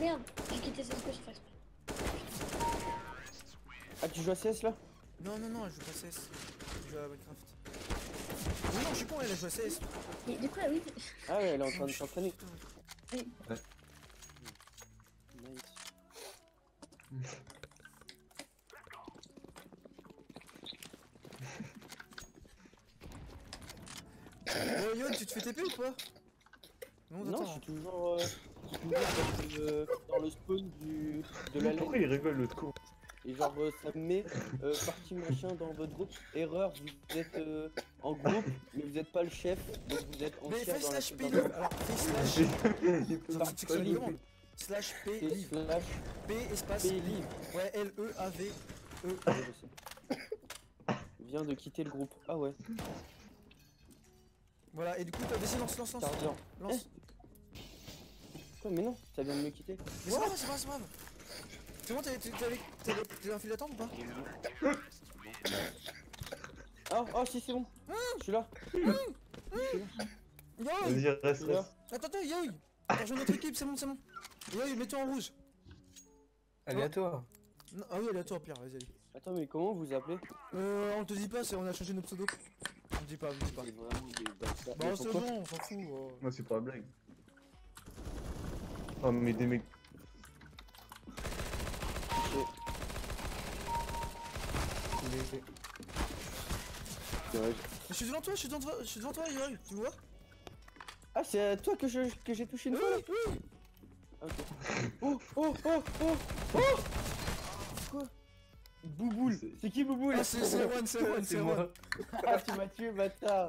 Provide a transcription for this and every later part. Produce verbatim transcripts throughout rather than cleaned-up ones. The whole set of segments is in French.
Merde, j'ai quitté cette couche sans faire exprès. Ah, tu joues à C S là? Non, non, non, elle joue pas C S. Elle joue à Minecraft. Oui, non, je suis con, elle a joué à C S. Et du coup, là, oui. Ah ouais, elle est en train de s'entraîner. Oui. Ouais. Nice. Oh, Yon, tu te fais T P ou pas? Non, Non, attends. je suis toujours, euh, toujours dans, le, dans le spawn du, de la Pourquoi lane. il rigole l'autre con? Et genre, euh, ça me met euh, partie machin dans votre groupe. Erreur, vous êtes euh, en groupe, mais vous n'êtes pas le chef, donc vous êtes en Mais tiers fais dans la slash dans P le- live. Alors, fais slash. Il peut Genre, tu sais que c'est une live. commande. Slash P C'est live. slash P espace P live. live. Ouais, L E A V E. Ouais, je sais. Vient de quitter le groupe. Ah ouais, Voilà, et du coup, t'as vas-y, lance, lance, lance. Tarzan. Lance. Quoi, mais non, ça vient de me quitter. Mais c'est pas grave, c'est pas grave, c'est pas grave. C'est bon, t'es t'es- t'es avec- t'es avec- t'es infiltrateur ou pas? Oh, oh, si, c'est bon. Je suis là. Yo! Vas-y, reste, Je suis là. reste. Attends, attends, Yoï! T'as rejoint notre équipe, c'est bon, c'est bon. Yoï, mets-toi en rouge. Allez à toi. Non, ah oui, elle est à toi, Pierre, vas-y, allez. Attends, mais comment vous appelez? Euh, on te dit pas, c'est on a changé nos pseudos. On te dit pas, on te dit pas. C'est vraiment des bâtards. Bah, Mais c'est pourquoi bon, on s'en fout. oh. Moi, c'est pas la blague. Oh, mais des mecs. Il est- Ouais. Je suis devant toi, je suis devant toi, je suis devant toi, Yoï, tu vois? Ah, c'est à toi que je que j'ai touché une fois là. Oui, oui. Ok. Oh, oh, oh, oh, oh. Quoi? Bouboule. C'est- C'est qui Bouboule? Ah, c'est c'est One, c'est One, c'est C'est One. moi. Ah, tu m'as tué, bâtard.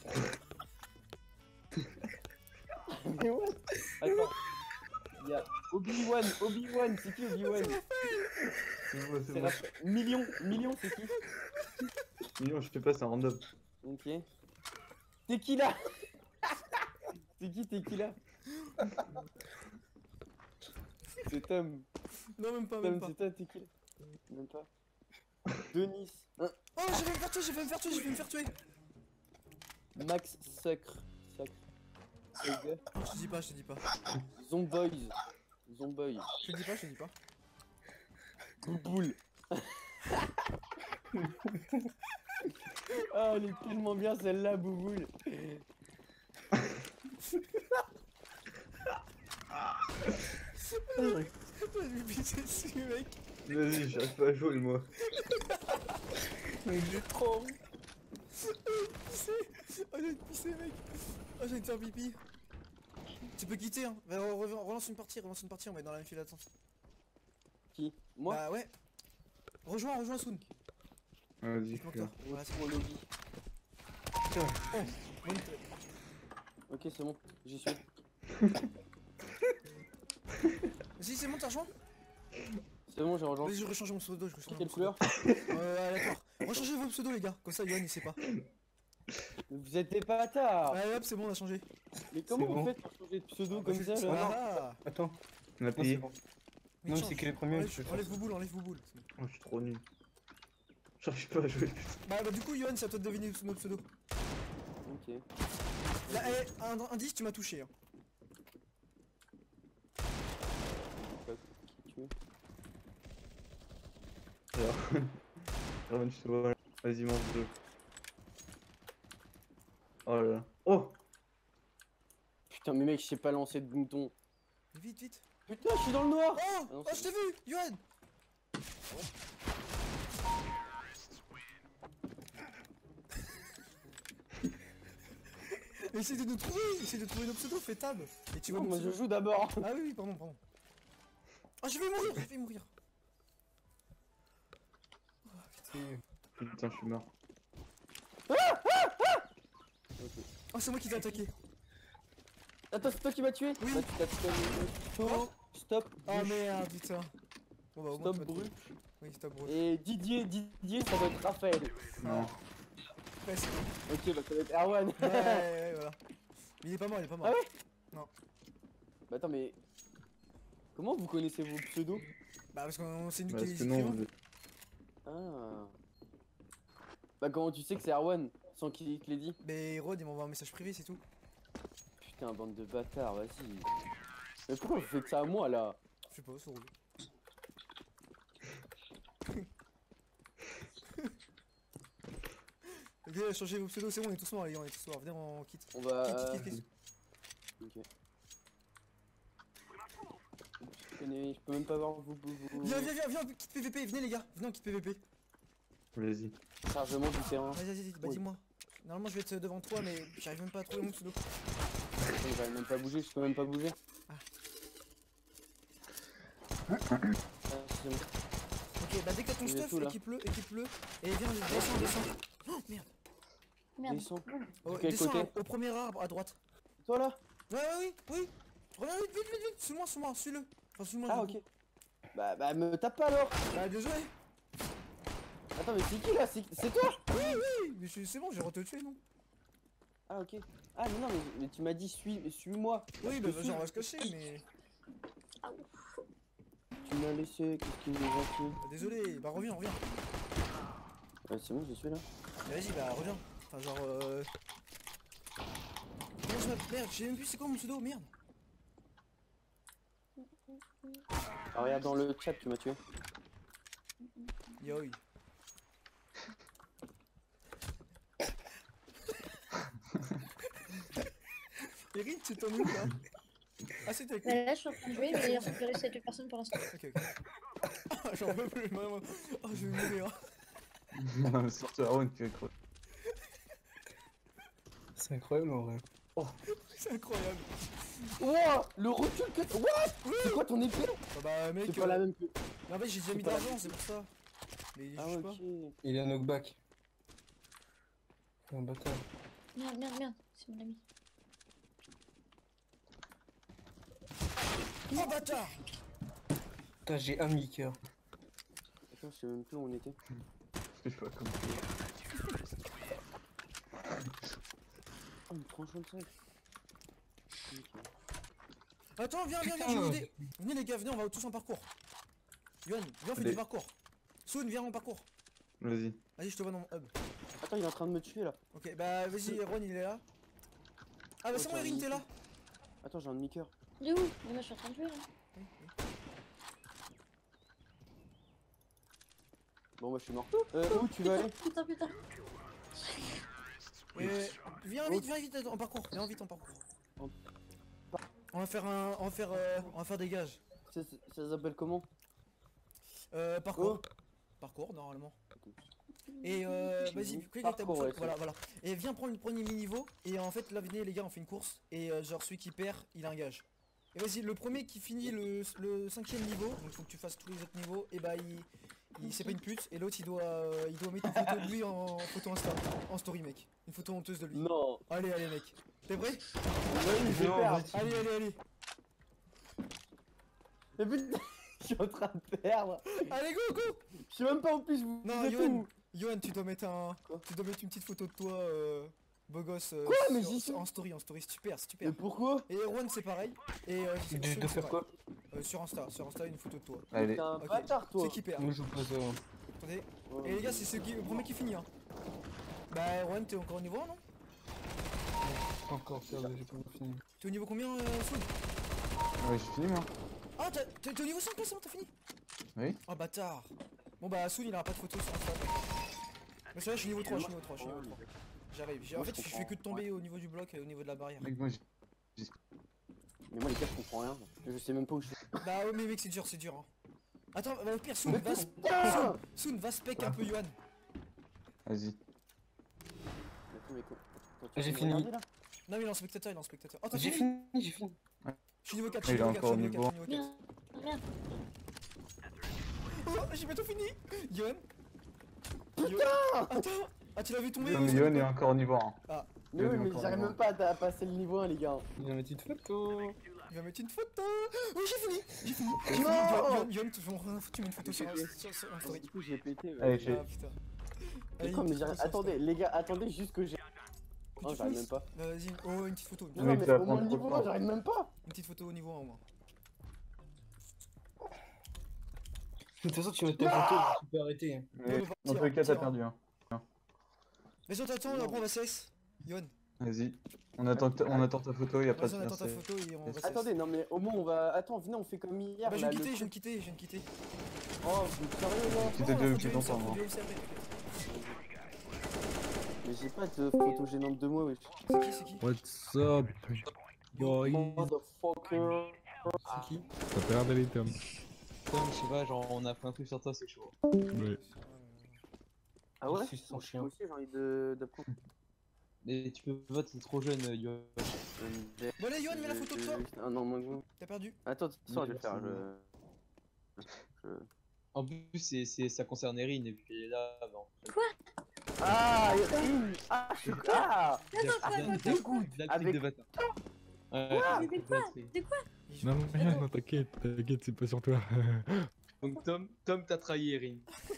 Mais what? Attends. Il y a Obi-Wan, Obi-Wan, c'est qui Obi-Wan? C'est moi, c'est C'est moi. la... Million, Million, c'est qui? Million, je sais pas, c'est un random. Ok. T'es qui là? C'est qui t'es qui là? C'est Tom. Non, même pas, même Tom, pas. c'est toi, t'es qui là? Même pas. Denis. Hein, Oh, j'ai failli me faire tuer, j'ai failli me faire tuer, j'ai failli me faire tuer. Max Sucre. Sucre. Sucre. Non, je te dis pas, je te dis pas. Zomboys. Zomboy. Je te dis pas, je te dis pas. Bouboule. Ah, elle est tellement bien celle-là, Bouboule. J'ai vu pisser dessus, mec. Vas-y, j'arrive pas à jouer, moi. Mais j'ai trop envie. Pisser. Oh, j'ai envie de pisser, mec. Oh, j'ai envie de faire pipi. Tu peux quitter, hein. Bah, re- re- relance une partie, relance une partie, on va être dans la même file d'attente. Qui? Moi? Bah, ouais. Rejoins, rejoins Soon. Vas-y, Moque-toi. viens. Voilà, c'est Pour bon. lobby. Oh, monte. Ok, c'est bon, j'y suis. Si, c'est bon, t'as rejoint? C'est bon, j'ai rejoint. Vas-y, je rechange mon pseudo, je rechange Quelle mon couleur? pseudo. Euh, aléatoire. Rechangez vos pseudos, les gars. Comme ça, Yoann, il sait pas. Vous êtes des bâtards. Allez, hop, c'est bon, on a changé. Mais comment C'est vous bon. faites pour changer de pseudo Ah, comme bah, ça je- là? Ah. Attends. On a Non, c'est payé. bon. Mais Non, change. c'est qui les premiers, Enlève, je peux enlève faire. vos boules, enlève vos boules. Oh, je suis trop nul. J'arrive pas à jouer. Bah, bah, du coup, Yoann, c'est à toi de deviner notre pseudo. Ok. Là, eh, un indice, tu m'as touché. Hein. Pas qui tu es. Alors. Erwan, je te vois. Vas-y, mange le. Oh là là. Oh! Putain, mais mec, je sais pas lancer de bouton. Vite, vite. Putain, je suis dans le noir. Oh, non, oh, c'est je t'ai vu, Yoann. Essaye de nous trouver, essaye de trouver nos pseudos, fais tab. Et tu vois Oh, mon moi je pseudo. joue d'abord. Ah oui, oui, pardon, pardon. Ah, je vais mourir, je vais mourir. Putain, je suis mort. Oh, c'est moi qui t'ai attaqué. Attends, c'est toi qui m'as tué? Oui. Bah, tu t'as tué. Stop, stop, Ah bouche. merde, putain. Bon bah au moins Stop, tu m'as trouvé. brûle. Oui, stop brûle. Et Didier, Didier, ça va être Raphaël. Non. Presque. Ok, bah ça va être Erwan. Ouais, ouais, ouais, voilà. Mais il est pas mort, il est pas mort. Ah ouais? Non. Bah attends, mais comment vous connaissez vos pseudos? Bah parce que c'est nous qui Parce les que non, écrivons. on- Ah. Bah comment tu sais que c'est Erwan sans qu'il te l'ait dit? Mais Rod il m'envoie un message privé, c'est tout. Putain, bande de bâtards, vas-y. Mais pourquoi vous faites ça à moi là? Je sais pas, c'est roule. Ok, changez vos pseudos, c'est bon, on est tous morts les gars, on est tous morts. Venez, on quitte. On va. Quitte, quitte, quitte. Ok. Je connais- je peux même pas voir vous. vous, vous... Viens, viens, viens, viens, quitte P V P, venez les gars, venez, on quitte P V P. Vas-y. Chargement du terrain. Vas-y, vas-y, bah Oui. dis-moi. Normalement, je vais être devant toi, mais j'arrive même pas à trouver mon pseudo. Je vais même pas bouger, je peux même pas bouger. Ah. Ah, c'est bon. Ok, bah dès que t'as ton Il est stuff, tout, là. équipe-le, équipe-le. Et viens, descends, descends. Oh merde. Merde. Descends. Oh, quel descends côté hein, au premier arbre à droite. Toi là? Ouais, ouais, oui, oui. Reviens vite, vite, vite, vite. Suis-moi, suis-moi, suis-le. Enfin, suis-moi. Ah, du ok. coup. Bah, bah, me tape pas alors. Bah désolé. Attends, mais c'est qui là? C'est c'est toi? Oui, oui, mais je- c'est bon, j'ai retué, non? Ah, ok. Ah, mais non, mais, mais tu m'as dit suis- suis-moi. Oui, Je bah te vas-y, suis. on va se cacher, mais. Tu m'as laissé, qu'est-ce qu'il nous a fait? Bah, désolé, bah reviens, reviens. Ouais, c'est bon, je suis là. Bah, vas-y, bah reviens. Enfin, genre. Euh... Comment je m'appelle? Merde, j'ai même plus c'est quoi mon pseudo, merde. Ah, regarde dans le chat, tu m'as tué. Yoï. Erin, tu t'en où là? Ah, c'était avec Bah, là, je suis en train de jouer, mais j'ai récupéré cette personne pour l'instant. Ok, ok. Ah, j'en peux plus, maman. Oh, je vais mourir. Non, mais surtout Aaron qui va crever. C'est incroyable en vrai. C'est incroyable. Wow, le recul que. What? C'est quoi ton épée? Ah bah, mec. C'est pas la euh, même que. En fait, j'ai déjà c'est mis pas la d'argent, même. c'est pour ça. Mais je Ah, sais ok. pas. Il est un knockback. Un bâtard. Merde, merde, merde, c'est mon ami. Oh bâtard! Putain, j'ai un mini-cœur. Attends, je sais même plus où on était. Je sais pas comment. Oh, une tranchant de sel. Ok. Attends, viens, viens, viens, Putain. je vais vous aider. Venez les gars, venez, on va tous en parcours. Yohan, viens, on fait Allez. du parcours. Soon, viens en parcours. Vas-y. Vas-y, je te vois dans mon hub. Attends, il est en train de me tuer là. Ok, bah vas-y, Erwan, il est là. Ah bah Ouais, c'est bon, t'as un Erin, t'es là. Attends, j'ai un demi-cœur. Il est où? Mais moi, je suis en train de jouer là. Oui, oui. Bon, moi je suis mort. Euh, où tu vas aller? Putain, putain. Euh, viens vite, viens vite en parcours. Viens vite en parcours. En- On va faire un, on va faire, euh, on va faire des gages. Ça, ça- ça s'appelle comment? Euh, parcours. Oh. Parcours normalement. Et euh, vas-y, clique avec ta Parcours, boussole. ouais, c'est Voilà, voilà. Et viens prendre le premier mini-niveau. Et en fait, là, venez les gars, on fait une course. Et euh, genre, celui qui perd, il a un gage. Et vas-y, le premier qui finit le, le cinquième niveau, donc faut que tu fasses tous les autres niveaux, et bah il, il c'est pas une pute, et l'autre il doit euh, il doit mettre une photo de lui en photo Insta, en story mec. Une photo honteuse de lui. Non. Allez, allez mec. T'es prêt? Oui, j'ai Non, peur. vas-y. Allez, allez, allez. Mais putain, je suis en train de perdre. Allez, go, go. Je sais même pas en plus vous. Non, vous êtes Yohan, où? Yohan, tu dois mettre un, Quoi tu dois mettre une petite photo de toi, euh, beau gosse. euh, Quoi, mais sur- j'y sur- suis. en story, en story, super, super. Mais pourquoi? Et Erwan c'est pareil. Et euh, De, Soon, de c'est faire quoi? pareil. Euh, Sur Insta, sur Insta une photo de toi. Allez. T'es un Ok. bâtard toi. C'est qui perd. Moi je vous pose euh, Attendez. Ouais. Et les gars, c'est ceux qui, le premier qui finit hein. Bah Erwan, t'es encore au niveau un non? pas encore faire, j'ai pas fini. T'es au niveau combien euh, Soon? Ouais, j'ai fini moi. Ah t'as- t'es t'es au niveau cinq là, c'est bon, t'as fini? Oui. Ah bâtard. Bon bah Soon il aura pas de photo sur Insta. Mais c'est vrai, je suis niveau trois, je suis niveau trois, je suis niveau trois. J'arrive, j'ai- en Moi, fait je je fais comprends. que de tomber au niveau du bloc et au niveau de la barrière. Mec, moi j'ai. Mais moi les gars, je comprends rien. Je sais même pas où je suis. Bah ouais mais mec c'est dur, c'est dur hein. Attends, bah au pire Soon, Mais va, sp- putain. Soon, Soon, va spec un peu Yohan. Vas-y. Attends, mais quoi? Attends, tu J'ai peux me fini. regarder, là? Non mais il est en spectateur, il est en spectateur. Oh t'as J'ai fini? fini, j'ai fini. Je suis niveau quatre, je Il suis est niveau quatre, je encore suis niveau au quatre, je suis niveau quatre. Merde, merde. Oh, j'ai bientôt fini. Yohan. Putain. Attends. Ah tu l'as vu tomber? Non, ou mais c'est Yohan pas- est encore au niveau un. Mais Il oui, est mais encore j'arrive niveau même pas à, à passer le niveau un, les gars. Il a une petite photo. Il va mettre une photo. Oui j'ai fini. J'ai fini. J'ai fini. Non. Yohan, Yohan, tu m'en rien foutu, tu mets une photo sur un sur- sur un story. Du coup, j'ai pété. Allez, Ouais. j'ai. Ah putain. Mais Allez, quoi, une mais petite j'arrive. photo sur Attendez, les gars, attendez juste que j'ai. Insta. Que Oh, tu j'arrive finisses. même pas. Bah, vas-y, oh une petite photo. Non, Mais non, mais ça au prend moins le trop de niveau temps. un, j'arrive même pas. Une petite photo au niveau un au moins. De toute façon, tu mets ta photo, tu peux arrêter. Mais on va dans tous partir, les cas, t'as tire. perdu. Hein. Vas-y on t'attend, après on va C S. Yohan. Vas-y. On attend, ta- on attend ta photo, y a pas Vas-y, de on attend ta merci. photo et on va Attendez, non mais au moins on va. Attends, venez, on fait comme hier. Ah bah je là, viens de le quitter, je viens de truc. quitter, je viens de quitter. Oh, vous êtes sérieux là? Quitter Non, de- on va depuis faire du longtemps, M C, moi. du M C après, t'inquiète. Mais j'ai pas de photo gênante de moi, wesh. C'est qui, c'est qui? What's up, boys? Motherfucker. C'est qui? T'as pas l'air d'aller, Tom. Tom, je sais pas, genre on a fait un truc sur toi, c'est chaud. Ouais. Ah ouais? C'est son Moi chien. aussi j'ai envie de, de prendre. Mais tu peux voter, t'es trop jeune, euh, Yo. Bon allez, Yoann, mets la photo de toi. Ah non, moi vous. T'as perdu. Attends, de toute façon, je vais le faire. Je... je- En plus, c'est, c'est, ça concerne Erin et puis elle est là avant. Ah, Erin. Ah, je suis. Ah. Dégoûte Avec- de bâtard. Ouais, Mais de quoi? De quoi? Non, non, rien, non, t'inquiète, t'inquiète, c'est pas sur toi. Donc Tom, Tom t'as trahi Erin.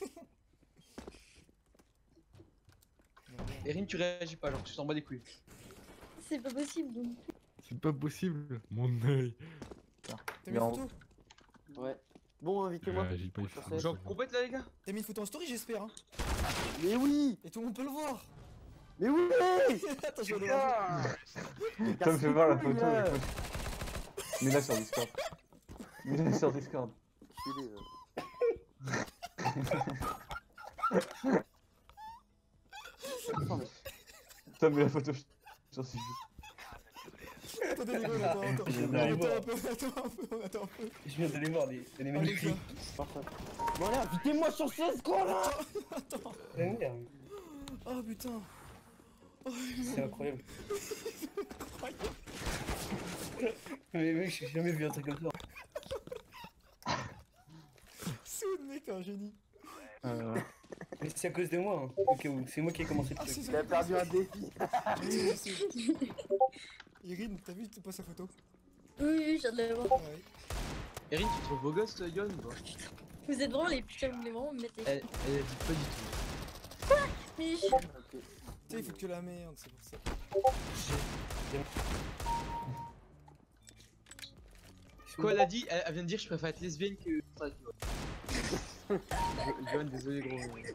Erin, tu réagis pas, genre tu t'en bats les couilles. C'est pas possible donc. C'est pas possible, mon œil. T'as mis Mais une en- photo? Ouais. Bon, invitez-moi. Ah, j'ai pas eu Sur faim. cette- Genre complète là les gars. T'as mis une photo en story, j'espère. Hein. Mais oui. Et tout le monde peut le voir. Mais oui. Attends, je vais aller voir. Putain. Tom, fais voir la Casse-les-couilles, photo. là. écoute. Mets-la sur Discord. Mets-la sur Discord. Enculé, là. Tom, mets la photo sur Discord. Attendez les gars, attends, attends. Je On viens d'aller attend voir. un peu, on attend un peu, on attend un peu. Je viens d'aller voir les, les Allez, magnifiques. Parfait. Bon, allez, invitez-moi sur seize quoi là. Attends. Ah, merde, Oh putain. c'est incroyable. Mais mec, j'ai jamais vu un truc comme ça. Soud, mec, un génie. Euh, Mais c'est à cause de moi, hein, au cas où. C'est moi qui ai commencé le Ah, truc. c'est Il a perdu un défi. Irin, t'as vu, c'est pas sa photo? Oui, oui, je viens de le voir. Ouais. Erin, tu trouves beau gosse, Yon ou pas? Vous êtes vraiment les putains, vous voulez vraiment me mettre les. Elle, elle a dit pas du tout. Mais je... Ok. Tu sais, il faut que la merde, c'est pour ça. Quoi elle a dit? Elle, elle vient de dire je préfère être lesbienne que. Yon, désolé gros. mais-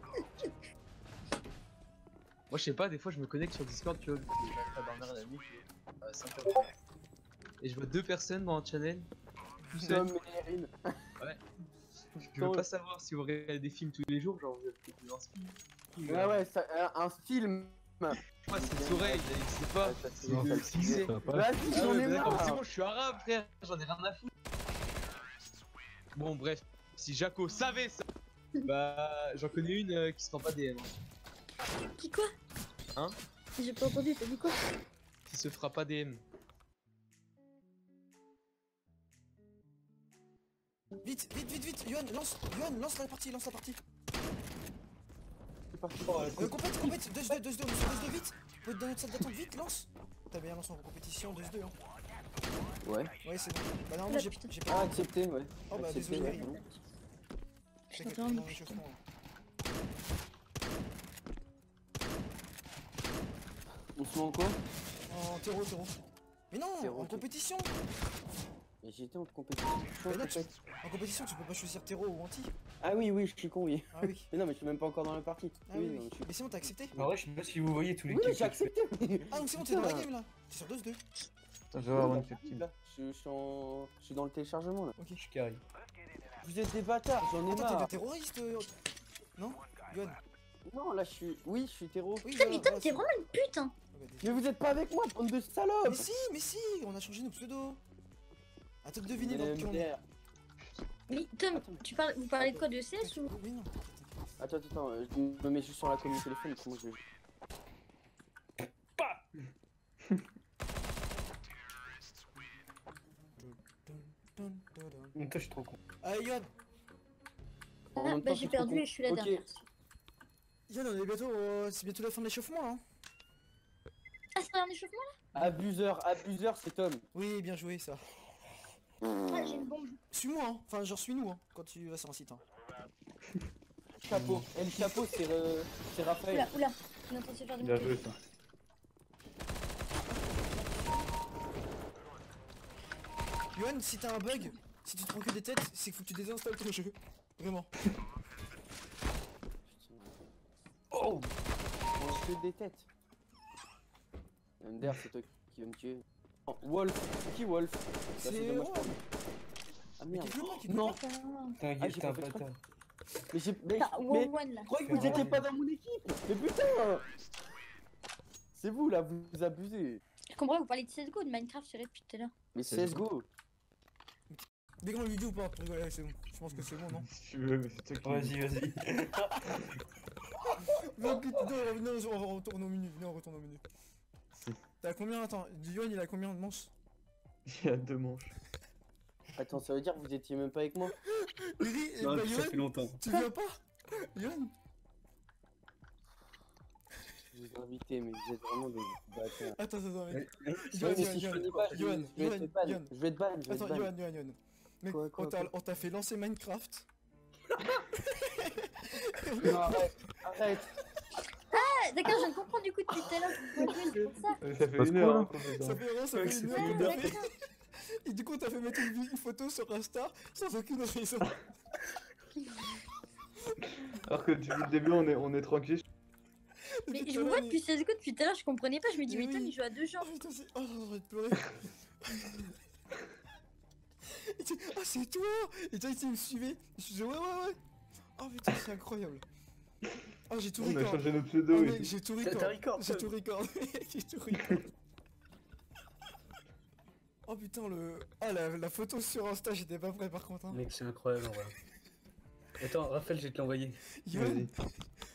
Moi je sais pas, des fois je me connecte sur Discord, tu vois, parce que j'arrive pas à dormir la nuit, je fais cinq heures. Et je vois deux personnes dans un channel, tout seul. Tom et Erin. Je veux pas savoir si vous regardez des films tous les jours, genre vous êtes plus un film. Ouais, ouais, ça, un, un film. Moi c'est Soreil, il n'existe pas. Ah, ça, c'est- Non, le c'est- Cissé. ça va pas. Vas-y, Ah j'en ouais, ai bah d'accord, c'est marre. bon, je suis arabe frère, j'en ai rien à foutre. Bon bref, si Jaco savait ça, bah j'en connais une euh, qui se prend pas des M, Qui quoi? Hein? J'ai pas entendu, t'as dit quoi? qui se fera pas des M. Vite, vite, vite, vite, Yoann, lance, Yoann, lance la partie, lance la partie. C'est parti. Euh, complète, complète, deux deux, deux deux, on est sur deux deux, vite. Faut être dans notre salle d'attente, vite, lance. T'as bien lancé en compétition, deux deux, hein. Ouais. Ouais, c'est bon. Bah, normalement, Ah, j'ai putain. j'ai Ah, pas. accepté, ouais. Oh, bah, Accepté, désolé, ouais. Erin. Je T'inquiète, t'entends. dans l'échauffement, là. On se met en quoi? En terreau, terreau. Mais non, Terreau, en ok. compétition. Et j'étais en compétition. Mais là, tu- En compétition, tu peux pas choisir terreau ou anti. Ah oui, oui, je suis con, oui. Ah oui. Mais non, mais je suis même pas encore dans la partie. Ah oui, non, oui. je suis- Mais sinon, t'as accepté? En vrai, je sais pas si vous voyez tous les Oui, kills j'ai que je fais. accepté. oui. Ah, donc c'est bon, t'es dans la Putain. game là. T'es sur deux deux. Attends, je vais avoir une petite Là, je, je suis en... je suis dans le téléchargement là. Ok. Je suis carré. Vous êtes des bâtards, j'en ai Attends, t'es marre. de terroriste euh, Non Yoann. Non, là, je suis. Oui, je suis terreau. Oui, Putain, voilà, mais Tom, voilà, t'es c'est- vraiment une pute, hein! Ah bah, désolé. Mais vous êtes pas avec moi, bande de Mais salopes. si, mais si, on a changé nos pseudos. À toi de deviner dans M qui on D est. R. Mais Tom, tu parles, vous parlez de quoi, de C S ou? Oui, non. Attends, attends, attends, euh, je me mets juste sur la commune téléphone, comment je vais. Donc toi, je suis trop con. Ah, Yoann. En Ah, même temps, bah je j'ai suis trop perdu con. et je suis la Ok. dernière. Yann, on est bientôt, euh, c'est bientôt la fin de l'échauffement là. Hein. Ah, c'est un échauffement Abuseur, abuseur, c'est Tom. Oui, bien joué ça. là? Ah, j'ai une bombe. Suis-moi, hein. Enfin, genre suis-nous hein, quand tu vas sur un site. Hein. Chapeau. Et le chapeau, c'est euh, c'est Raphaël. Oula, oula. On est en train de se faire du Bien montage. joué ça. Yoann, si t'as un bug, si tu te prends que des têtes, c'est qu'il faut que tu désinstalles ton jeu. Vraiment. Oh. On que des têtes. Ender, c'est toi qui vas me tuer. Oh, Wolf, c'est qui Wolf? Bah, C'est c'est dommage Erwan. pour lui. Ah Mais merde. quitte-le pas, Oh, quitte-le non. pas. T'es un Ah, gars, j'ai t'es un pas fait bâtard. Mais j'ai. Mais. T'as mais... one one là. Je croyais que vous étiez pas dans mon équipe. Mais putain. C'est vous là, vous, vous abusez. Je comprends, vous parlez de C S G O, de Minecraft, c'est depuis tout à l'heure. Mais C S G O. Dégrande le vidéo ou pas pour rigoler, c'est bon. Je pense que c'est bon, non? Si tu veux, mais c'est toi qui. Vas-y, vas-y. Non, quitte, non, non, on va retourner au menu. Viens, on retourne au menu. T'as combien? Attends, Yoann il a combien de manches? Il y a deux manches. Attends, ça veut dire que vous étiez même pas avec moi? Lily, eh Non, bah, ça Yoann, fait longtemps. tu viens pas? Yoann? Je vous ai invité, mais vous êtes vraiment des bâtards. Attends, attends, mec. Ouais, Yoann, mais Yoann, si je Yoann. finis pas, je Yoann, vais- je vais Yoann, être ban. Yoann. Je vais être ban, je vais Attends, être ban. Yoann, Yoann, Yoann. Mec, Quoi, quoi, on t'a- quoi on t'a fait lancer Minecraft. Non, arrête, arrête. Ah, d'accord, je viens de comprendre du coup depuis tout à l'heure. Pourquoi c'est pour ça? Euh, Ça fait Passe une quoi, heure là hein, qu'on fait ça. Ça fait vraiment, ça Ouais, fait c'est une fait heure une qu'on heure. t'a fait. Et du coup, on t'a fait mettre une, vi- une photo sur Insta sans aucune raison. Alors que depuis le début, on est, on est tranquille. Mais Depuis je tout vous à vois l'heure, depuis C S G O depuis tout à l'heure, je comprenais pas. Je me dis, Mais mais Tom oui. il joue à deux gens. Oh putain, c'est. Oh, j'ai envie de pleurer. Et tu- Ah, c'est toi! Et toi, il me suivait. Je disais, ouais, ouais, ouais. Oh putain, c'est incroyable. Oh, j'ai tout On a record. changé notre Oh, pseudo et mec, tout. j'ai tout T'as- record. t'as record, J'ai Tom. tout record. J'ai tout record. Oh putain, le. Ah, la, la photo sur Insta, j'étais pas prêt par contre. Hein. Mec, c'est incroyable en vrai. Attends, Raphaël, je vais te l'envoyer. Yoann, Vas-y.